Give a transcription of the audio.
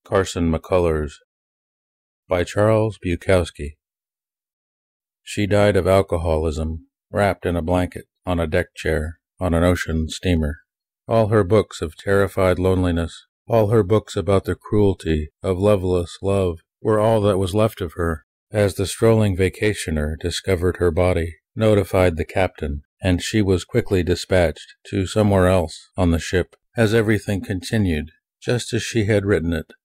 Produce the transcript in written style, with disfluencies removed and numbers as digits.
Carson McCullers by Charles Bukowski. She died of alcoholism, wrapped in a blanket, on a deck chair, on an ocean steamer. All her books of terrified loneliness, all her books about the cruelty of loveless love, were all that was left of her. As the strolling vacationer discovered her body, notified the captain, and she was quickly dispatched to somewhere else on the ship, as everything continued just as she had written it.